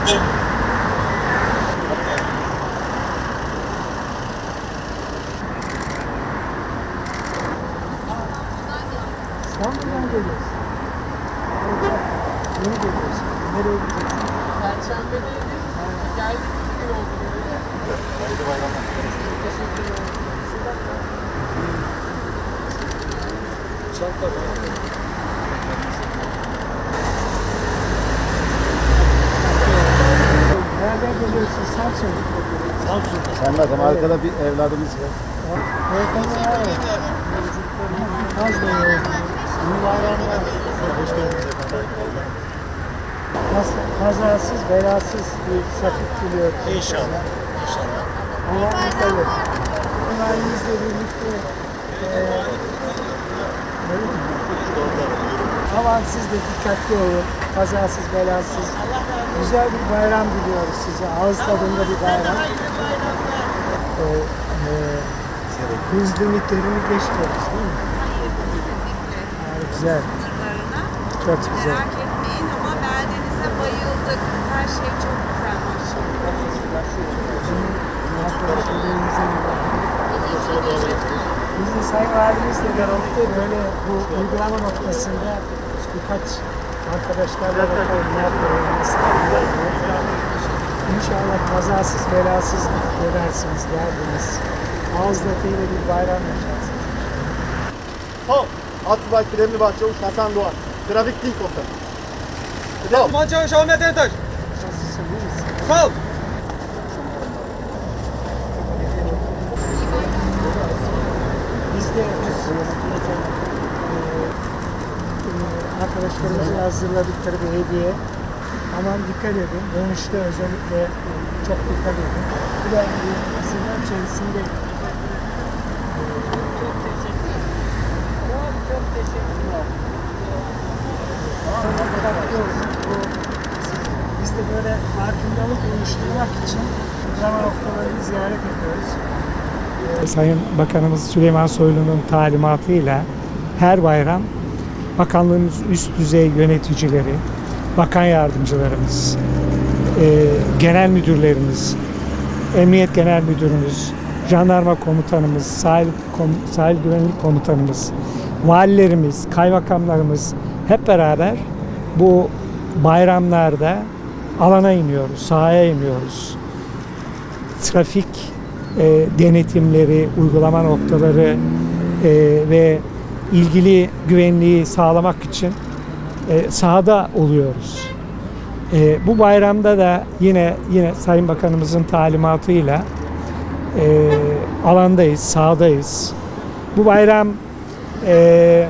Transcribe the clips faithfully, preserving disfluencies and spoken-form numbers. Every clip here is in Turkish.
İstanbul'dan geliyoruz. Yeni geliyorsun. Nereye gideceksin? Perşembedeydi. Geldik iki gün oldu böyle. Hayırlı bayramlar. Teşekkür ederim. Çanta var. Nereden geliyorsun? Samsun. Samsun'da. Sen bakın arkada bir evladımız var. Ortamda var. Az da yok. İyi bayramlar. Hoş geldiniz efendim. Kazasız, belasız bir trafik diliyoruz. İnşallah. İnşallah. Allah mutlu. Üniversitemizle birlikte eee aman siz de dikkatli olun. Kazasız, belasız. Güzel bir bayram diliyoruz size. Ağız tadında bir bayram. Ee, e, hız limitlerini geçmiyoruz değil mi? Hayır, kesinlikle. Yani güzel. Sınırlarına. Çok güzel. Merak etmeyin ama beldenize bayıldık. Her şey çok güzel maşallah. Biz de Sayın Valimizle birlikte böyle bu uygulama noktasında birkaç arkadaşlarla bakalım ne yapıyoruz, nasıl yapıyoruz. İnşallah kazasız belasız edersiniz, geldiniz. Ağız lafıyla bir bayram yaşarsınız. Sol. Atsubay Kıdemli Bahçavuş Hasan Doğan. Trafik değil komutanım. Devam. Mançavuş Ahmet Ertaş. Nasılsın, iyi misin? Sağ ol. Biz de biz, e, e, arkadaşlarımızın hazırladıkları bir hediye. Aman dikkat edin. Dönüşte özellikle çok dikkat edin. Bu da aslında içerisinde Çok teşekkür ederim. Çok çok teşekkürler. biz de böyle farkındalık oluşturmak için uygulama noktalarını ziyaret ediyoruz. Sayın Bakanımız Süleyman Soylu'nun talimatıyla her bayram bakanlığımız üst düzey yöneticileri, bakan yardımcılarımız, e, genel müdürlerimiz, emniyet genel müdürümüz, jandarma komutanımız, sahil, kom, sahil güvenlik komutanımız, valilerimiz, kaymakamlarımız hep beraber bu bayramlarda alana iniyoruz, sahaya iniyoruz. Trafik e, denetimleri, uygulama noktaları e, ve ilgili güvenliği sağlamak için e, sahada oluyoruz. E, bu bayramda da yine yine Sayın Bakanımızın talimatıyla e, alandayız, sahadayız. Bu bayram e,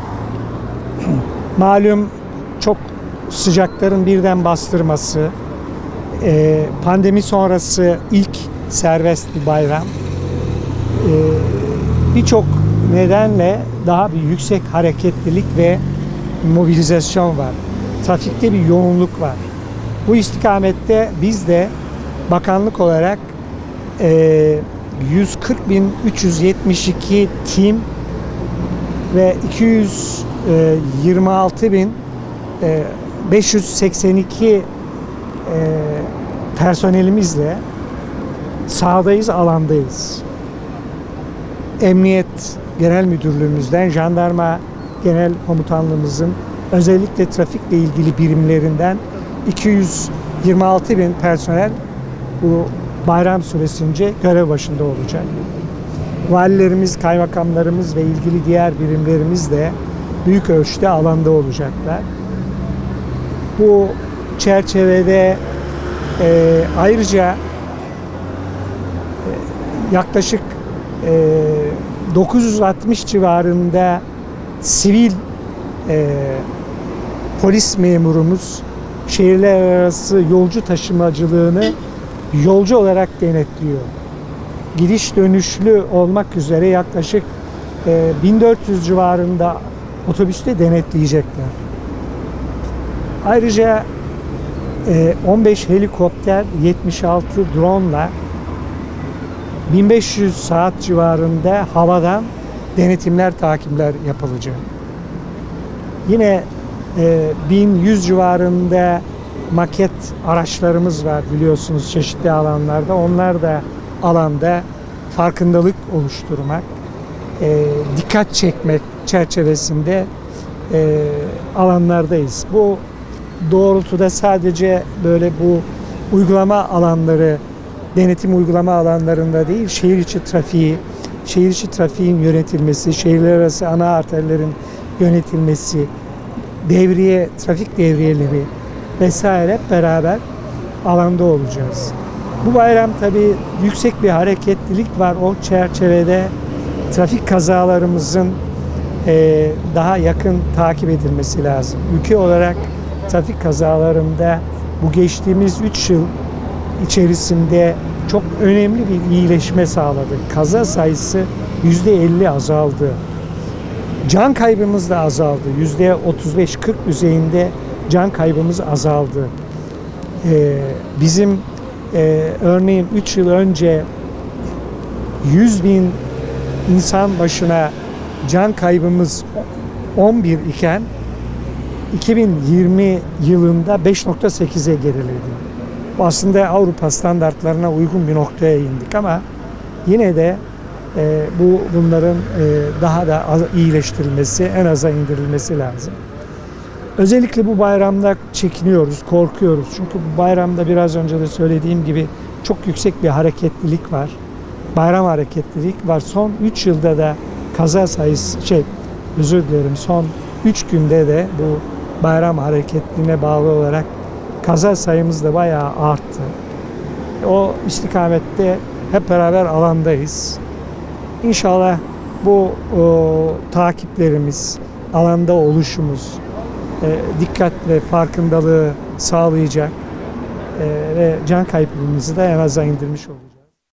malum çok sıcakların birden bastırması, e, pandemi sonrası ilk serbest bir bayram. E, Birçok nedenle daha bir yüksek hareketlilik ve mobilizasyon var. Trafikte bir yoğunluk var. Bu istikamette biz de bakanlık olarak e, yüz kırk bin üç yüz yetmiş iki tim ve iki yüz yirmi altı bin beş yüz seksen iki personelimizle sahadayız, alandayız. Emniyet Genel Müdürlüğümüzden, Jandarma Genel Komutanlığımızın özellikle trafikle ilgili birimlerinden iki yüz yirmi altı bin personel bu bayram süresince görev başında olacak. Valilerimiz, kaymakamlarımız ve ilgili diğer birimlerimiz de büyük ölçüde alanda olacaklar. Bu çerçevede e, ayrıca e, yaklaşık e, dokuz yüz altmış civarında sivil e, polis memurumuz şehirler arası yolcu taşımacılığını yolcu olarak denetliyor. Gidiş dönüşlü olmak üzere yaklaşık e, bin dört yüz civarında otobüste denetleyecekler. Ayrıca e, on beş helikopter, yetmiş altı drone ile bin beş yüz saat civarında havadan denetimler, takipler yapılacak. Yine e, bin yüz civarında maket araçlarımız var biliyorsunuz çeşitli alanlarda. Onlar da alanda farkındalık oluşturmak, e, dikkat çekmek çerçevesinde e, alanlardayız. Bu doğrultuda sadece böyle bu uygulama alanları, denetim uygulama alanlarında değil, şehir içi trafiği, şehir içi trafiğin yönetilmesi, şehirler arası ana arterlerin yönetilmesi, devriye, trafik devriyeleri vesaire hep beraber alanda olacağız. Bu bayram tabii yüksek bir hareketlilik var. O çerçevede trafik kazalarımızın e, daha yakın takip edilmesi lazım. Ülke olarak trafik kazalarında bu geçtiğimiz üç yıl içerisinde çok önemli bir iyileşme sağladık. Kaza sayısı yüzde elli azaldı. Can kaybımız da azaldı. yüzde otuz beş kırk düzeyinde can kaybımız azaldı. Ee, bizim e, örneğin üç yıl önce yüz bin insan başına can kaybımız on bir iken iki bin yirmi yılında beş nokta sekize geriledi. Bu aslında Avrupa standartlarına uygun bir noktaya indik ama yine de e, bu bunların e, daha da iyileştirilmesi, en aza indirilmesi lazım. Özellikle bu bayramda çekiniyoruz, korkuyoruz. Çünkü bu bayramda biraz önce de söylediğim gibi çok yüksek bir hareketlilik var. Bayram hareketlilik var. Son üç yılda da kaza sayısı, şey özür dilerim, son üç günde de bu bayram hareketliliğine bağlı olarak kaza sayımız da bayağı arttı. O istikamette hep beraber alandayız. İnşallah bu o, takiplerimiz, alanda oluşumuz, e, dikkat ve farkındalığı sağlayacak e, ve can kaybımızı da en aza indirmiş olacak.